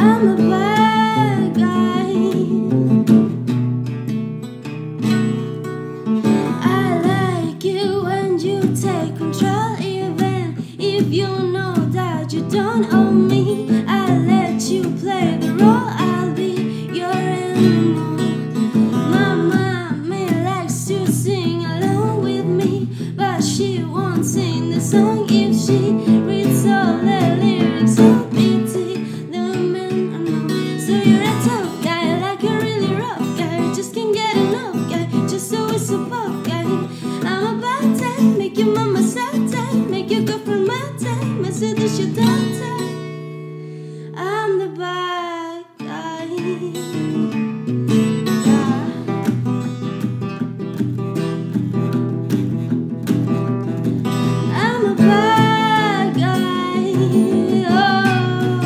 I'm a bad guy. I like you when you take control, even if you know that you don't own me. I let you play the role, I'll be your animal. My mommy likes to sing along with me, but she won't sing the song if she reads all the lyrics on BT. The man I know. So you're a tough guy, like a really rough guy, just can't get enough guy, just always a pop guy. I'm a bad time, make your mama sad time, make your girlfriend mad time, I said that you don't time. I'm the bad guy. I'm a bad guy. Oh.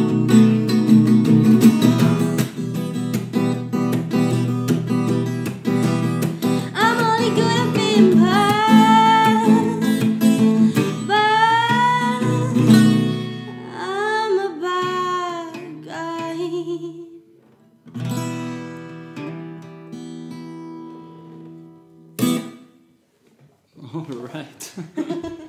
I'm only good at being bad, but I'm a bad guy. All right.